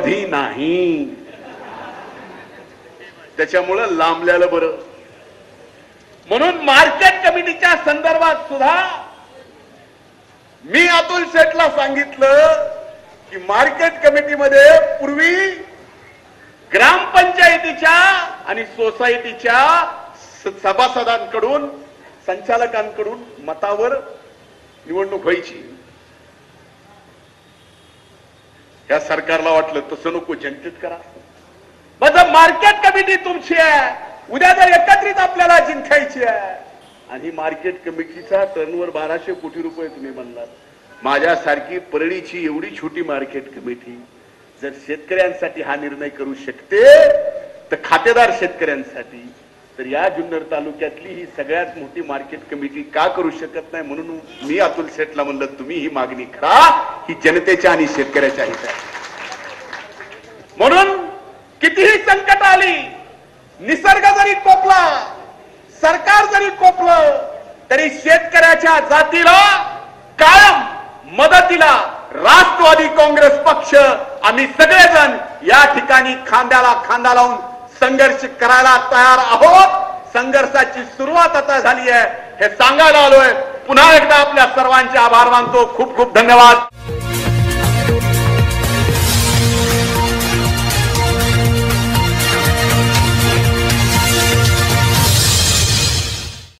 कधी नाही. त्याच्यामुळं लांबल्याला बरं. म्हणून मार्केट कमिटीच्या संदर्भात सुद्धा मी अतुल शेठला सांगितलं की मार्केट कमिटीमध्ये पूर्वी ग्रामपंचायतीच्या आणि सोसायटीच्या सभासदांकडून संचालकांकडून मतावर निवडणूक व्हायची. या सरकारला वाटलं तसं नको, जनतेत करा. माझं मार्केट कमिटी तुमची आहे, उद्या जर एकत्रित आपल्याला जिंकायची आहे. आणि मार्केट कमिटीचा टर्नओव्हर 1200 कोटी रुपये तुम्ही म्हणलात. माझ्यासारखी परळीची एवढी छोटी मार्केट कमिटी जर शेतकऱ्यांसाठी हा निर्णय करू शकते तर खातेदार शेतकऱ्यांसाठी तर या जुन्नर तालुक्यातली ही सगळ्यात मोठी मार्केट कमिटी का करू शकत नाही. म्हणून मी अतुल शेठला म्हणलं तुम्ही ही मागणी करा, ही जनतेच्या आणि शेतकऱ्याच्या हित आहे. म्हणून कितीही संकट आली, निसर्ग जरी कोपला, सरकार जरी कोपलं, तरी शेतकऱ्याच्या जातीला कायम मदतीला राष्ट्रवादी काँग्रेस पक्ष आम्ही सगळेजण या ठिकाणी खांद्याला खांदा लावून संघर्ष करायला तयार आहोत. संघर्षाची सुरुवात आता झाली आहे हे सांगायला आलोय. पुन्हा एकदा आपल्या सर्वांचे आभार मानतो. खूप खूप धन्यवाद.